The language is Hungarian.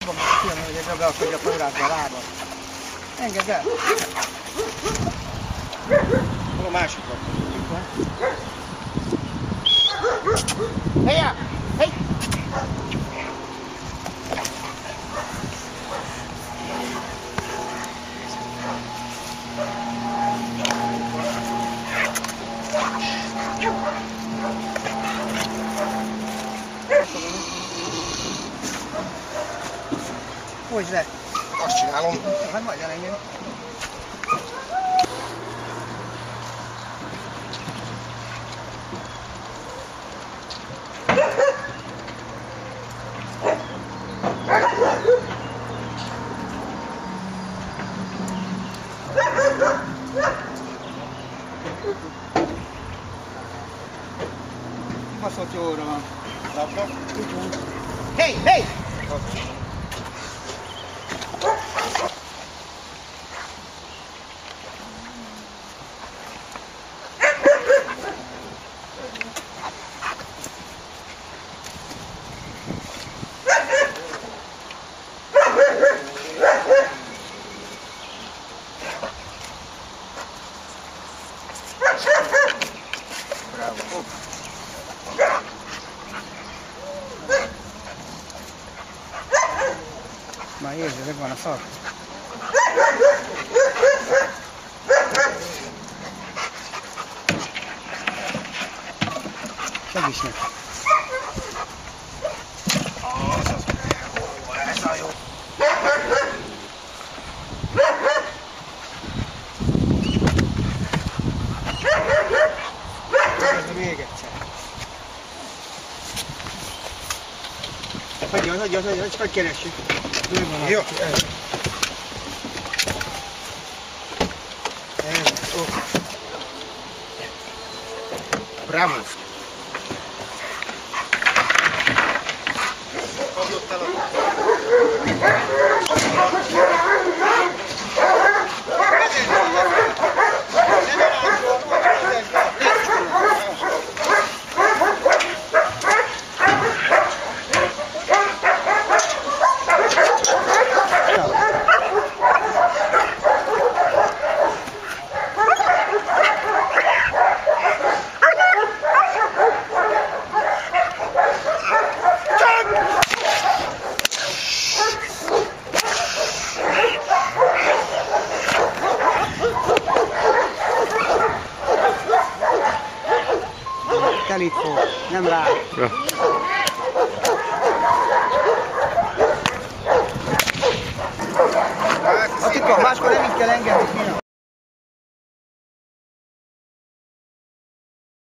fogom kijönni, hogy egy beakadja a forrásba a lábad. Engedd el! Hol a másik van? Helyen! Hey! Hogy le? Azt csinálom. Hát majd elengedni. Baszott jó óra van. Lapra? Hey! Hey! Bravo. Már érzi, megvan a szar. Segíts neki. Ez a jó. Még egyszer. Hagyja, csak keressük. Jó. Bravo. Hagyott el Telit fog, nem rá. Ja. Attila, máskor nem így kell engedni.